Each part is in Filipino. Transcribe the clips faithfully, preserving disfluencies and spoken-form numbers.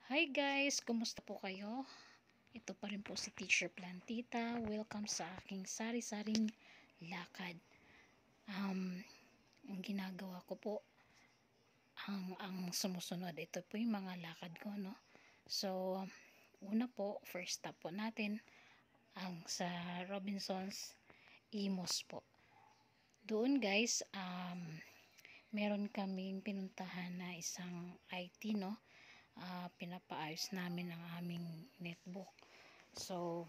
Hi guys! Kumusta po kayo? Ito pa rin po si Teacher Plantita. Welcome sa aking sari-saring lakad. Um, ang ginagawa ko po, ang, ang sumusunod, ito po yung mga lakad ko, no? So, una po, first stop po natin, ang sa Robinson's Imos po. Doon guys, um, meron kaming pinuntahan na isang I T, no? Uh, pinapaayos namin ang aming netbook. So,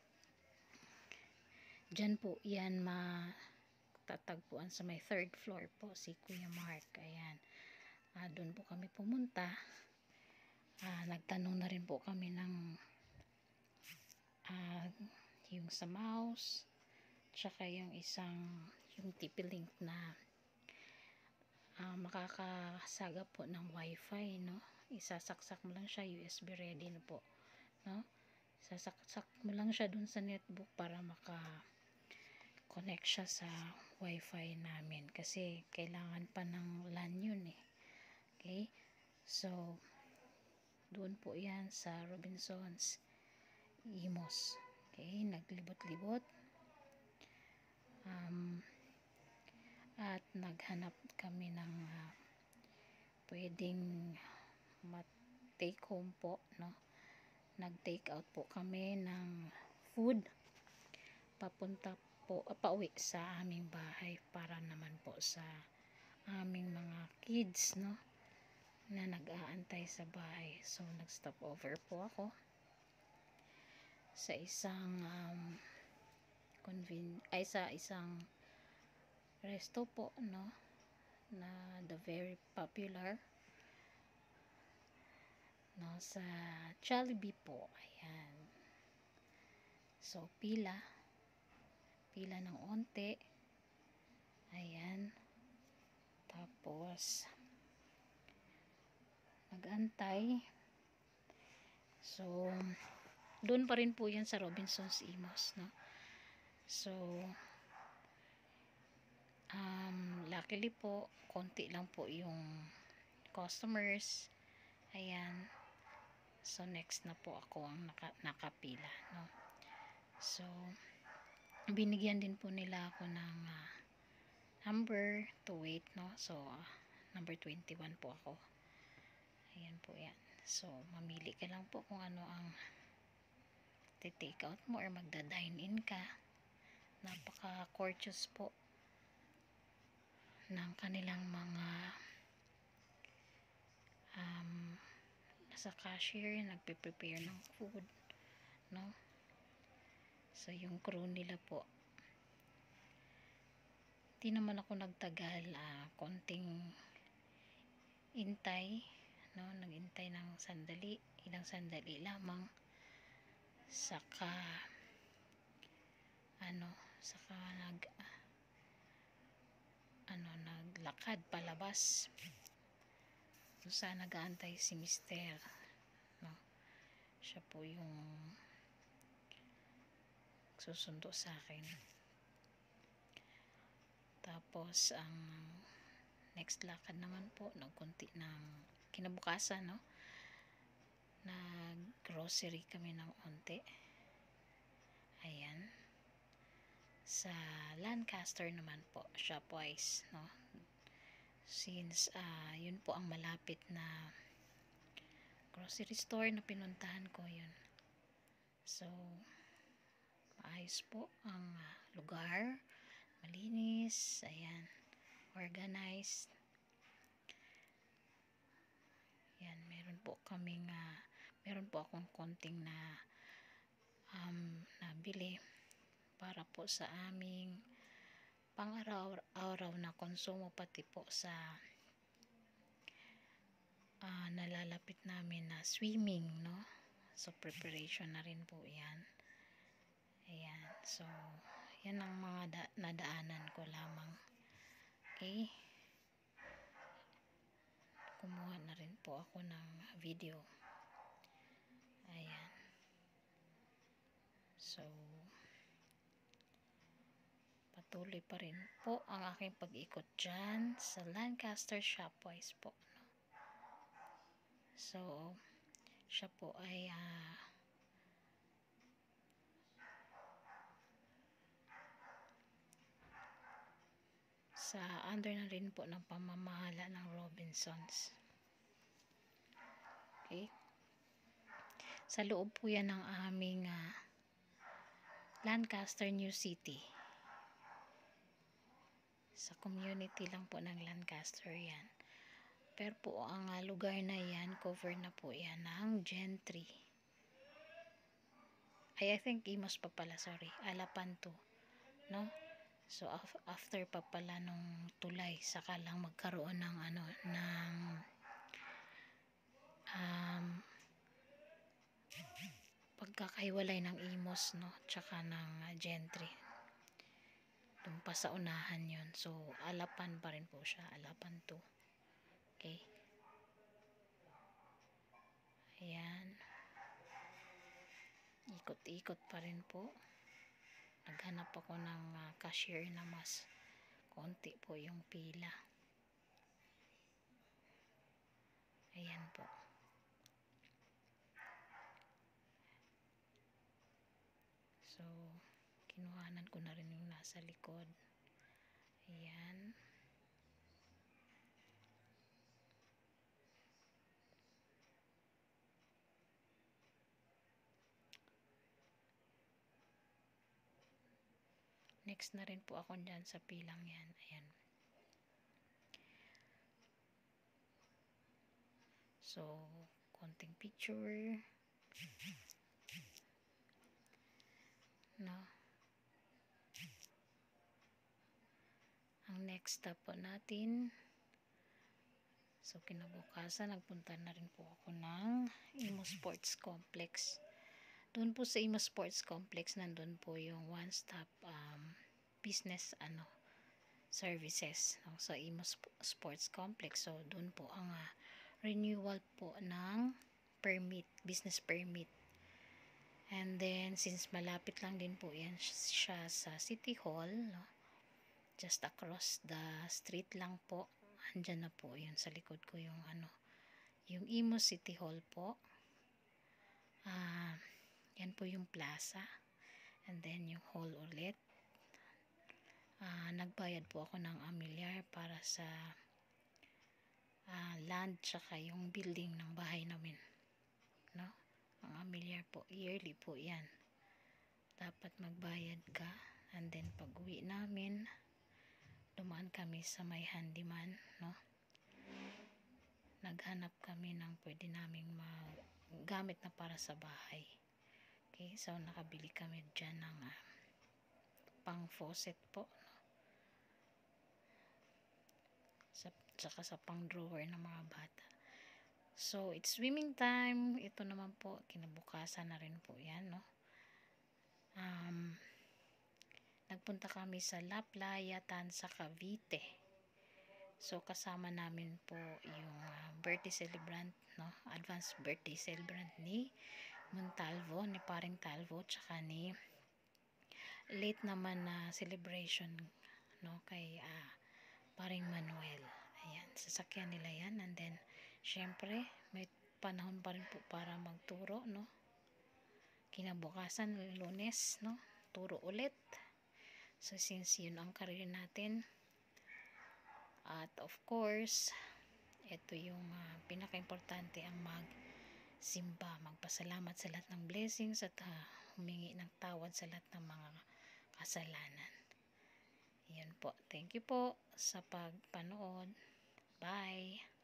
dyan po yan matatagpuan sa may third floor po si Kuya Mark. Ayan. Uh, doon po kami pumunta. Uh, nagtanong na rin po kami ng uh, yung sa mouse, tsaka yung isang yung T P-Link na uh, makakasagap po ng wifi, no? Isasaksak mo lang siya, U S B ready na po, no? Sasaksak mo lang siya dun sa netbook para maka connect siya sa wifi namin kasi kailangan pa ng LAN yun eh. Okay, so doon po yan sa Robinson's Imos. Okay, naglibot-libot um, at naghanap kami ng uh, pwedeng mat-take home po, no? Nag-take out po kami ng food papunta po, uh, pauwi sa aming bahay para naman po sa aming mga kids, no, na nag-aantay sa bahay. So nag-stop over po ako sa isang um, conven ay sa isang resto po, no, na the very popular, no, sa Jollibee po. Ayan. So pila pila ng onte. Ayan. Tapos nag-antay. So doon pa rin po yan sa Robinson's Imos, no. So um, luckily po konti lang po yung customers. Ayan. So next na po ako ang naka, nakapila, no. So binigyan din po nila ako ng uh, number to wait, no. So uh, number twenty-one po ako. Ayan po yan. So mamili ka lang po kung ano ang take out mo or magda-dine in ka. Napaka courteous po ng kanilang mga um, nasa cashier, nagpe-prepare ng food, no. So yung crew nila po, di naman ako nagtagal, uh, konting intay, no, nagintay ng sandali, ilang sandali lamang, saka ano, saka nag uh, ano, naglakad palabas kung saan nag-aantay si mister, no. Siya po yung susundo sa akin. Tapos ang next lakad naman po, nagkunti ng kinabukasan, no, nag grocery kami ng onte. Ayan. Sa Lancaster naman po, Shopwise, no, since uh, yun po ang malapit na grocery store na pinuntahan ko, yun. So maayos po ang uh, lugar, malinis, ayan, organized. Yan, meron po kaming uh, meron po akong konting na um, nabili para po sa aming pang-araw-araw na konsumo, pati po sa uh, nalalapit namin na swimming, no. So preparation na rin po yan. Ayan. So yan ang mga da nadaanan ko lamang. Okay, kumuha na rin po ako ng video. Ayan. So patuloy pa rin po ang aking pag-ikot dyan sa Lancaster Shopwise po, no? So siya po ay uh, sa under na rin po ng pamamahala ng Robinsons. Okay. Sa loob po yan ng aming uh, Lancaster, New City. Sa community lang po ng Lancaster yan. Pero po ang uh, lugar na yan, cover na po yan ng Gentry. Ay, I think Imos pa pala, sorry. Alapan to. No? So, af after pa pala nung tulay, saka lang magkaroon ng ano, ng um, pagkakahiwalay ng Imos, no? Tsaka ng uh, Gentry. Doon pa sa unahan yun. So, Alapan pa rin po siya. Alapan to. Okay. Ayan. Ikot-ikot pa rin po. Naghanap ako ng uh, cashier na mas konti po yung pila. Ayan po. So, kinuhanan ko na rin yung nasa likod. Ayan. Next na rin po ako dyan sa pilang yan. Ayan. So, konting picture. No? Ang next stop po natin. So, kinabukasan, nagpunta na rin po ako ng Imo Sports Complex. Doon po sa Imo Sports Complex, nandun po yung one-stop um, business ano services no? Sa Imo Sports Complex. So, doon po ang uh, renewal po ng permit, business permit. And then, since malapit lang din po yan siya sa City Hall, no? Just across the street lang po, andyan na po yun sa likod ko yung ano, yung Imo City Hall po. Ah, uh, yan po yung plaza. And then yung hall ulit. Uh, nagbayad po ako ng amilyar para sa uh, land tsaka yung building ng bahay namin. No? Ang amilyar po, yearly po yan. Dapat magbayad ka. And then pag uwi namin, dumaan kami sa may handyman. No? Naghanap kami ng pwede naming magamit na para sa bahay. Okay, so nakabili kami dyan ng uh, pang faucet po, no? Sa, saka sa pang drawer ng mga bata. So it's swimming time. Ito naman po, kinabukasan na rin po yan, no? Um, nagpunta kami sa La Playa Tanza, Cavite. So kasama namin po yung uh, birthday celebrant, no? Advanced birthday celebrant ni Montalvo, ni Paring Talvo, tsaka ni late naman na uh, celebration, no, kay uh, Paring Manuel. Ayan, sasakyan nila yan. And then, syempre, may panahon pa rin po para magturo, no. Kinabukasan, Lunes, no, turo ulit. So, since yun ang career natin, at of course, ito yung uh, pinaka-importante ang mag simba, magpasalamat sa lahat ng blessings at uh, humingi ng tawad sa lahat ng mga kasalanan. Yan po. Thank you po sa pagpanood. Bye!